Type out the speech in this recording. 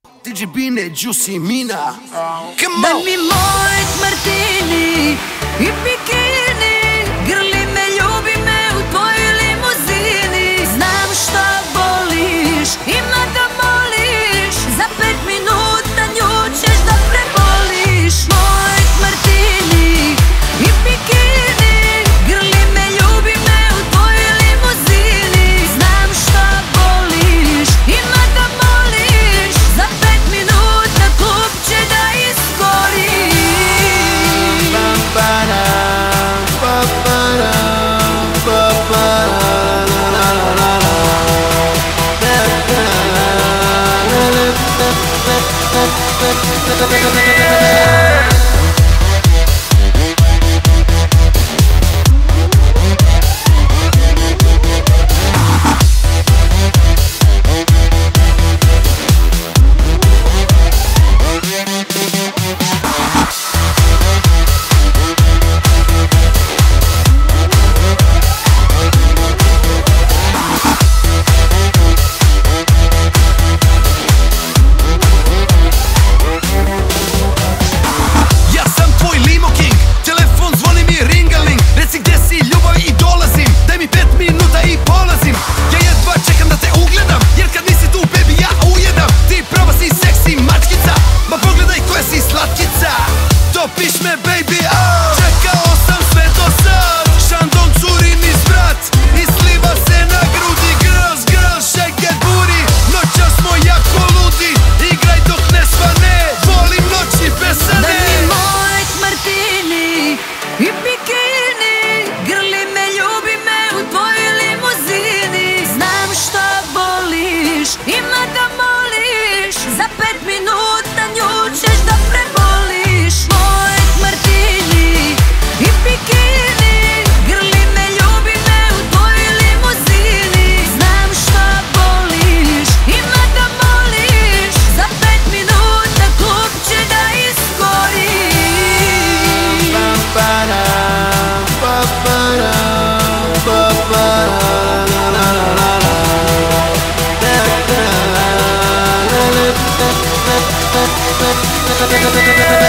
DJ Bine, Juicy, Mina. Come Daj on! mi moj martini i bikini, grli me, ljubi me u tvojoj limuzini. Znam šta voliš, ima da moliš, za 5 minuta nju ćeš da preboliš. Moj martini i bikini, grli me, ljubi me u tvojoj limuzini. Znam šta voliš, ima da moliš, za 5 minuta klub će da iskori. Piš me baby, čekao sam sve do sad. Šandon curi niz vrat i sliva se na grudi. Girls, girls, shake that booty. Noćas smo jako ludi, igraj dok ne svane. Volim noći besane. Daj mi moj martini i bikini, grli me, ljubi me u tvojoj limuzini. Znam šta voliš, ima da moliš, za 5 minuta nju ćeš da preboliš. Moj martini i bikini, grli me, ljubi me u tvojoj limuzini. Znam šta voliš, ima da moliš, za 5 minuta klub će da iskori. Pa